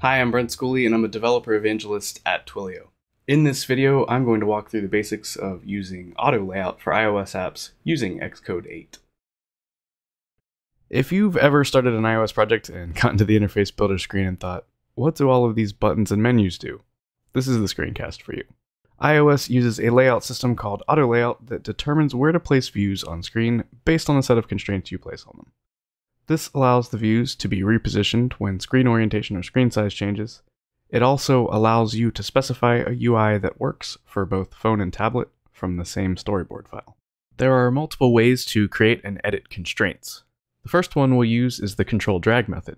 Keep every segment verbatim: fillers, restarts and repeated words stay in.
Hi, I'm Brent-Schooley and I'm a developer evangelist at Twilio. In this video, I'm going to walk through the basics of using auto layout for iOS apps using Xcode eight. If you've ever started an iOS project and gotten to the interface builder screen and thought, what do all of these buttons and menus do? This is the screencast for you. iOS uses a layout system called auto layout that determines where to place views on screen based on the set of constraints you place on them. This allows the views to be repositioned when screen orientation or screen size changes. It also allows you to specify a U I that works for both phone and tablet from the same storyboard file. There are multiple ways to create and edit constraints. The first one we'll use is the control drag method.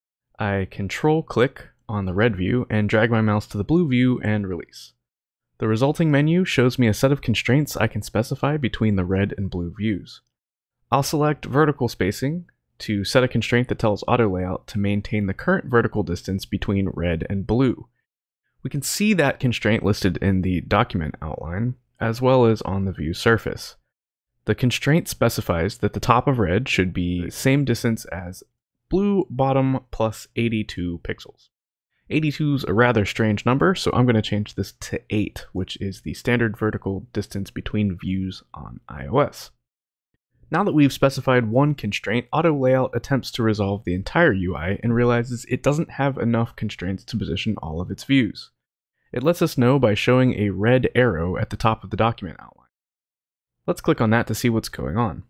I control click on the red view and drag my mouse to the blue view and release. The resulting menu shows me a set of constraints I can specify between the red and blue views. I'll select vertical spacing to set a constraint that tells auto layout to maintain the current vertical distance between red and blue. We can see that constraint listed in the document outline, as well as on the view surface. The constraint specifies that the top of red should be the same distance as blue bottom plus eighty-two pixels. eighty-two is a rather strange number, so I'm going to change this to eight, which is the standard vertical distance between views on iOS. Now that we've specified one constraint, auto layout attempts to resolve the entire U I and realizes it doesn't have enough constraints to position all of its views. It lets us know by showing a red arrow at the top of the document outline. Let's click on that to see what's going on.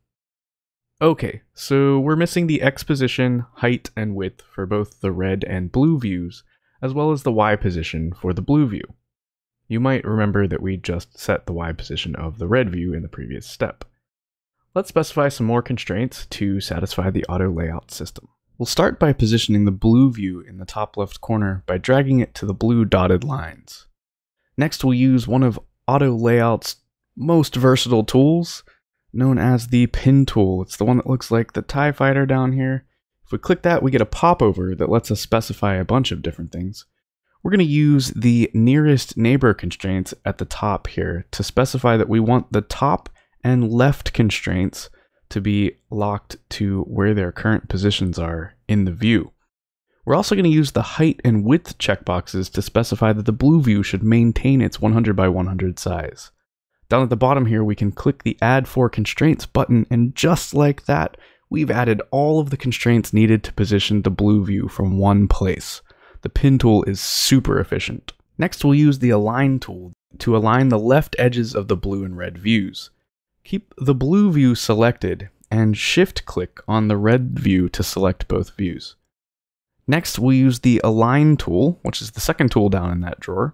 Okay, so we're missing the X position, height, and width for both the red and blue views, as well as the Y position for the blue view. You might remember that we just set the Y position of the red view in the previous step. Let's specify some more constraints to satisfy the auto layout system. We'll start by positioning the blue view in the top left corner by dragging it to the blue dotted lines. Next, we'll use one of auto layout's most versatile tools, known as the pin tool. It's the one that looks like the TIE fighter down here. If we click that, we get a popover that lets us specify a bunch of different things. We're going to use the nearest neighbor constraints at the top here to specify that we want the top and left constraints to be locked to where their current positions are in the view. We're also going to use the height and width checkboxes to specify that the blue view should maintain its one hundred by one hundred size. Down at the bottom here, we can click the Add For Constraints button, and just like that, we've added all of the constraints needed to position the blue view from one place. The pin tool is super efficient. Next, we'll use the Align tool to align the left edges of the blue and red views. Keep the blue view selected and shift-click on the red view to select both views. Next, we'll use the Align tool, which is the second tool down in that drawer,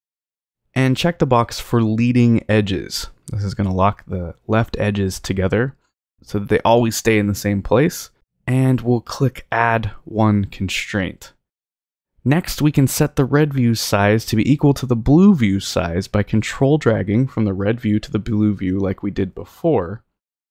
and check the box for leading edges. This is going to lock the left edges together so that they always stay in the same place, and we'll click Add One Constraint. Next, we can set the red view's size to be equal to the blue view's size by control dragging from the red view to the blue view like we did before.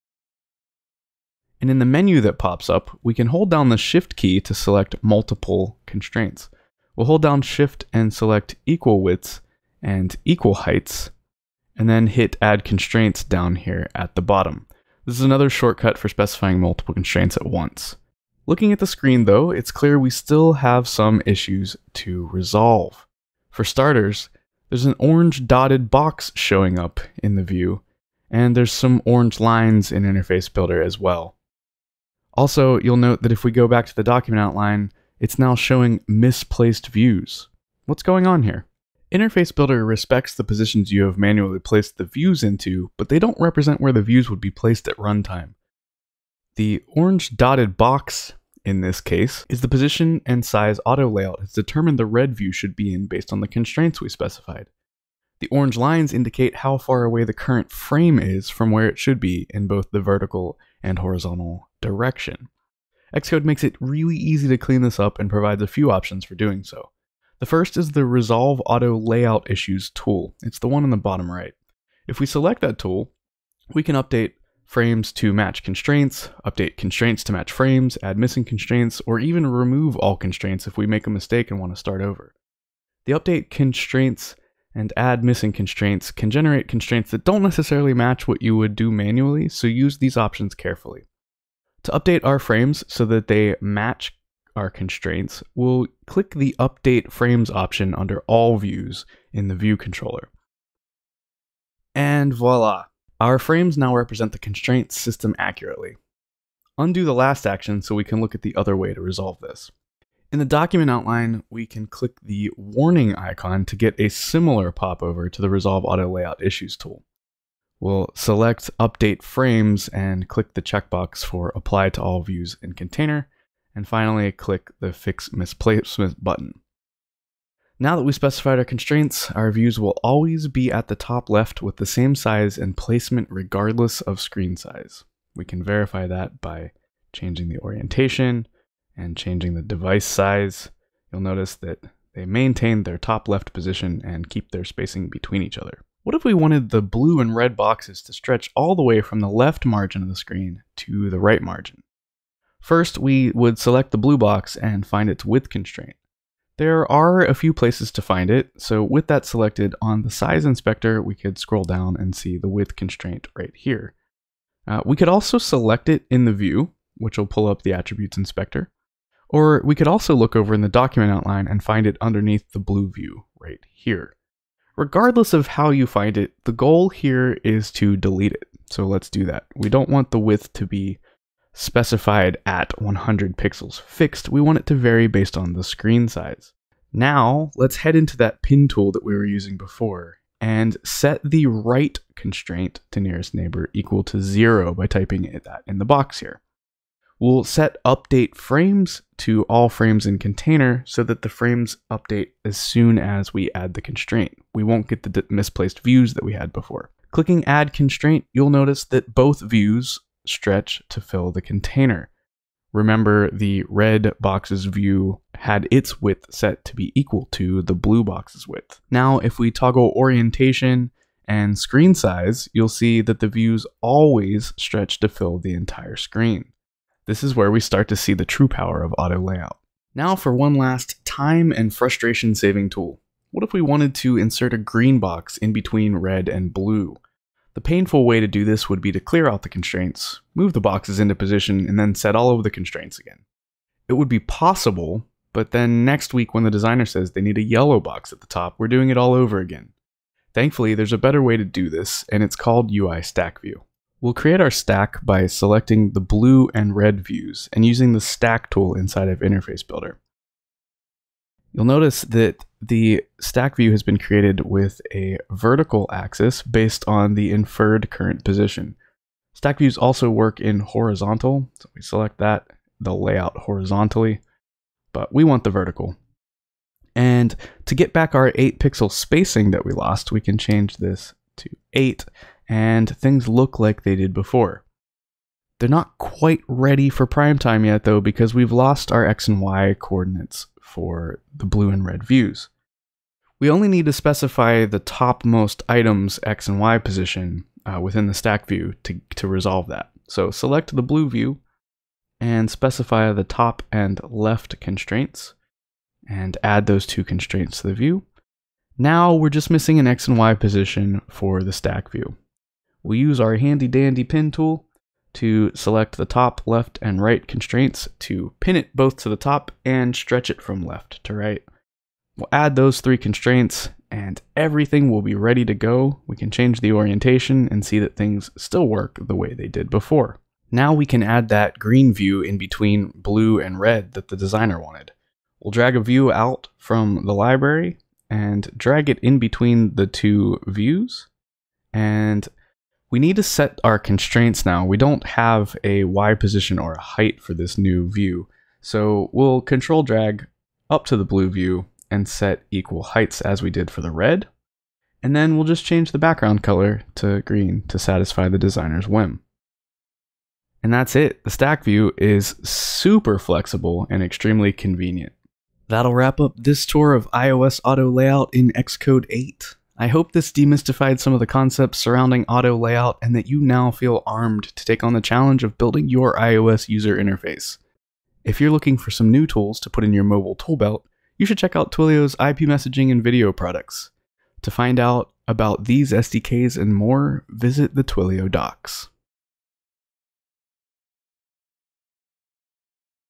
And in the menu that pops up, we can hold down the Shift key to select multiple constraints. We'll hold down Shift and select equal widths and equal heights, and then hit Add Constraints down here at the bottom. This is another shortcut for specifying multiple constraints at once. Looking at the screen though, it's clear we still have some issues to resolve. For starters, there's an orange dotted box showing up in the view, and there's some orange lines in Interface Builder as well. Also, you'll note that if we go back to the document outline, it's now showing misplaced views. What's going on here? Interface Builder respects the positions you have manually placed the views into, but they don't represent where the views would be placed at runtime. The orange dotted box, in this case, is the position and size auto layout has determined the red view should be in based on the constraints we specified. The orange lines indicate how far away the current frame is from where it should be in both the vertical and horizontal direction. Xcode makes it really easy to clean this up and provides a few options for doing so. The first is the Resolve Auto Layout Issues tool. It's the one on the bottom right. If we select that tool, we can update frames to match constraints, update constraints to match frames, add missing constraints, or even remove all constraints if we make a mistake and want to start over. The update constraints and add missing constraints can generate constraints that don't necessarily match what you would do manually, so use these options carefully. To update our frames so that they match our constraints, we'll click the Update Frames option under All Views in the View controller. And voila! Our frames now represent the constraint system accurately. Undo the last action so we can look at the other way to resolve this. In the document outline, we can click the warning icon to get a similar popover to the Resolve Auto Layout Issues tool. We'll select Update Frames and click the checkbox for Apply to All Views in Container, and finally click the Fix Misplacement button. Now that we specified our constraints, our views will always be at the top left with the same size and placement regardless of screen size. We can verify that by changing the orientation and changing the device size. You'll notice that they maintain their top left position and keep their spacing between each other. What if we wanted the blue and red boxes to stretch all the way from the left margin of the screen to the right margin? First, we would select the blue box and find its width constraint. There are a few places to find it, so with that selected, on the size inspector, we could scroll down and see the width constraint right here. Uh, we could also select it in the view, which will pull up the attributes inspector, or we could also look over in the document outline and find it underneath the blue view right here. Regardless of how you find it, the goal here is to delete it. So let's do that. We don't want the width to be specified at one hundred pixels fixed. We want it to vary based on the screen size. Now let's head into that pin tool that we were using before and set the right constraint to nearest neighbor equal to zero by typing that in the box here. We'll set update frames to all frames in container so that the frames update as soon as we add the constraint. We won't get the misplaced views that we had before. Clicking add constraint, you'll notice that both views stretch to fill the container. Remember, the red box's view had its width set to be equal to the blue box's width. Now, if we toggle orientation and screen size, you'll see that the views always stretch to fill the entire screen. This is where we start to see the true power of auto layout. Now for one last time and frustration saving tool. What if we wanted to insert a green box in between red and blue? The painful way to do this would be to clear out the constraints, move the boxes into position, and then set all of the constraints again. It would be possible, but then next week when the designer says they need a yellow box at the top, we're doing it all over again. Thankfully, there's a better way to do this, and it's called U I Stack View. We'll create our stack by selecting the blue and red views and using the stack tool inside of Interface Builder. You'll notice that the stack view has been created with a vertical axis based on the inferred current position. Stack views also work in horizontal, so we select that, they'll lay out horizontally, but we want the vertical. And to get back our eight pixel spacing that we lost, we can change this to eight, and things look like they did before. They're not quite ready for prime time yet though, because we've lost our X and Y coordinates for the blue and red views. We only need to specify the topmost item's X and Y position uh, within the stack view to, to resolve that. So select the blue view and specify the top and left constraints and add those two constraints to the view. Now we're just missing an X and Y position for the stack view. We'll use our handy dandy pin tool to select the top, left, and right constraints to pin it both to the top and stretch it from left to right. We'll add those three constraints and everything will be ready to go. We can change the orientation and see that things still work the way they did before. Now we can add that green view in between blue and red that the designer wanted. We'll drag a view out from the library and drag it in between the two views, and we need to set our constraints now. We don't have a Y position or a height for this new view. So we'll control drag up to the blue view and set equal heights as we did for the red. And then we'll just change the background color to green to satisfy the designer's whim. And that's it. The stack view is super flexible and extremely convenient. That'll wrap up this tour of iOS auto layout in Xcode eight. I hope this demystified some of the concepts surrounding auto layout and that you now feel armed to take on the challenge of building your iOS user interface. If you're looking for some new tools to put in your mobile tool belt, you should check out Twilio's I P messaging and video products. To find out about these S D Ks and more, visit the Twilio docs.